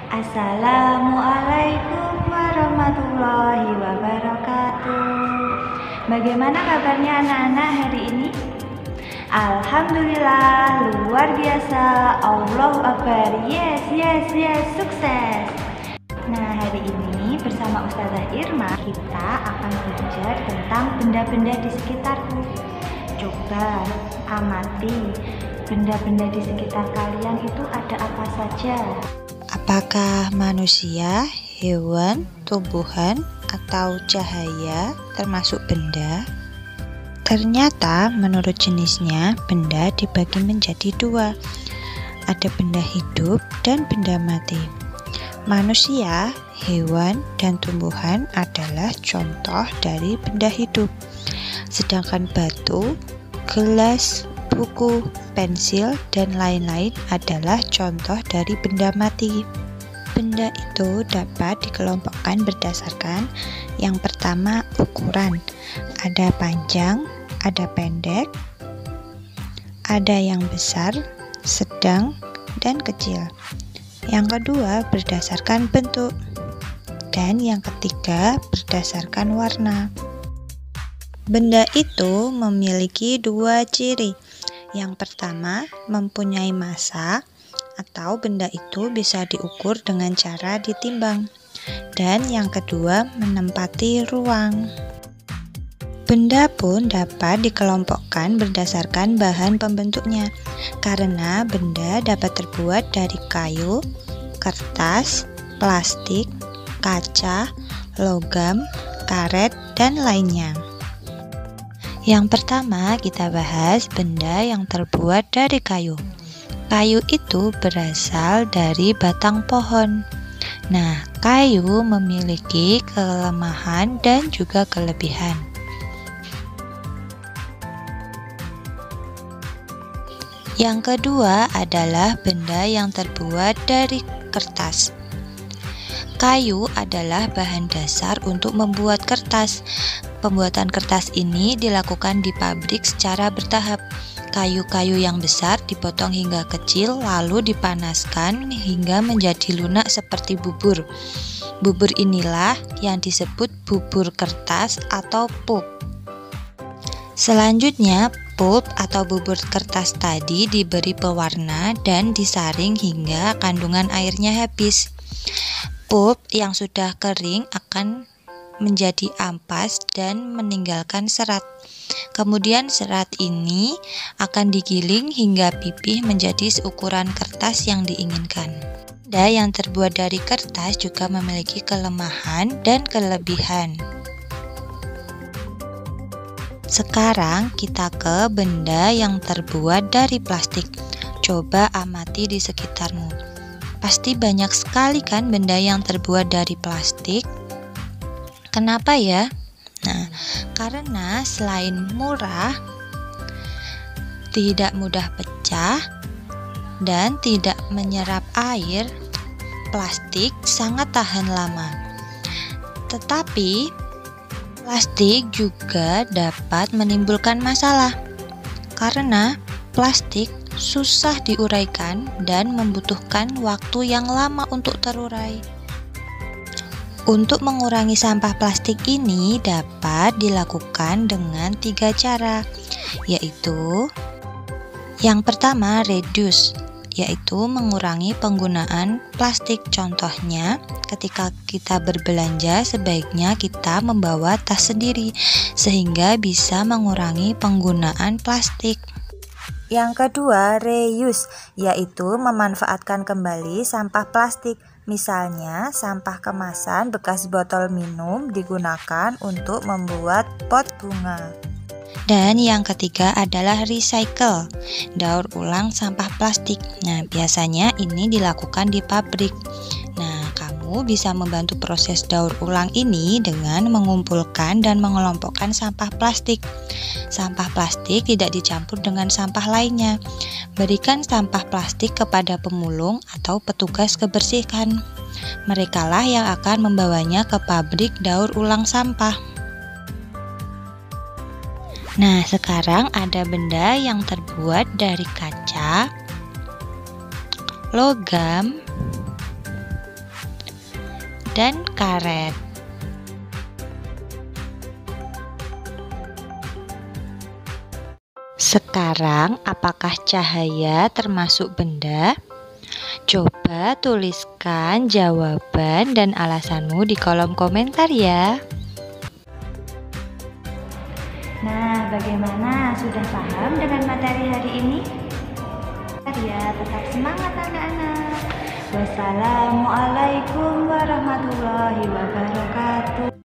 Assalamualaikum warahmatullahi wabarakatuh. Bagaimana kabarnya anak-anak hari ini? Alhamdulillah, luar biasa. Allahu Akbar. Yes, sukses. Nah, hari ini bersama Ustazah Irma kita akan belajar tentang benda-benda di sekitarku. Coba amati benda-benda di sekitar kalian itu ada apa saja? Apakah manusia, hewan, tumbuhan, atau cahaya termasuk benda? Ternyata menurut jenisnya benda dibagi menjadi dua. Ada benda hidup dan benda mati. Manusia, hewan, dan tumbuhan adalah contoh dari benda hidup. Sedangkan batu, gelas, buku, pensil, dan lain-lain adalah contoh dari benda mati. Benda itu dapat dikelompokkan berdasarkan yang pertama ukuran. Ada panjang, ada pendek, ada yang besar, sedang, dan kecil. Yang kedua berdasarkan bentuk. Dan yang ketiga berdasarkan warna. Benda itu memiliki dua ciri. Yang pertama, mempunyai massa atau benda itu bisa diukur dengan cara ditimbang. Dan yang kedua, menempati ruang. Benda pun dapat dikelompokkan berdasarkan bahan pembentuknya, karena benda dapat terbuat dari kayu, kertas, plastik, kaca, logam, karet, dan lainnya. Yang pertama kita bahas benda yang terbuat dari kayu. Kayu itu berasal dari batang pohon. Nah, kayu memiliki kelemahan dan juga kelebihan. Yang kedua adalah benda yang terbuat dari kertas. Kayu adalah bahan dasar untuk membuat kertas. Pembuatan kertas ini dilakukan di pabrik secara bertahap. Kayu-kayu yang besar dipotong hingga kecil lalu dipanaskan hingga menjadi lunak seperti bubur. Bubur inilah yang disebut bubur kertas atau pulp. Selanjutnya, pulp atau bubur kertas tadi diberi pewarna dan disaring hingga kandungan airnya habis. Pulp yang sudah kering akan menjadi ampas dan meninggalkan serat. Kemudian serat ini akan digiling hingga pipih menjadi seukuran kertas yang diinginkan. Benda yang terbuat dari kertas juga memiliki kelemahan dan kelebihan. Sekarang kita ke benda yang terbuat dari plastik. Coba amati di sekitarmu. Pasti banyak sekali kan benda yang terbuat dari plastik. Kenapa ya? Nah, karena selain murah, tidak mudah pecah, dan tidak menyerap air, plastik sangat tahan lama. Tetapi, plastik juga dapat menimbulkan masalah, karena plastik susah diuraikan dan membutuhkan waktu yang lama untuk terurai. Untuk mengurangi sampah plastik ini dapat dilakukan dengan 3 cara, yaitu yang pertama reduce, yaitu mengurangi penggunaan plastik. Contohnya, ketika kita berbelanja sebaiknya kita membawa tas sendiri sehingga bisa mengurangi penggunaan plastik. Yang kedua reuse, yaitu memanfaatkan kembali sampah plastik. Misalnya, sampah kemasan bekas botol minum digunakan untuk membuat pot bunga. Dan yang ketiga adalah recycle, daur ulang sampah plastik. Nah, biasanya ini dilakukan di pabrik. Nah, kamu bisa membantu proses daur ulang ini dengan mengumpulkan dan mengelompokkan sampah plastik. Sampah plastik tidak dicampur dengan sampah lainnya. Berikan sampah plastik kepada pemulung atau petugas kebersihan. Merekalah yang akan membawanya ke pabrik daur ulang sampah. Nah, sekarang ada benda yang terbuat dari kaca, logam, dan karet. Sekarang, apakah cahaya termasuk benda? Coba tuliskan jawaban dan alasanmu di kolom komentar ya. Nah, bagaimana? Sudah paham dengan materi hari ini? Ya, tetap semangat anak-anak. Wassalamualaikum warahmatullahi wabarakatuh.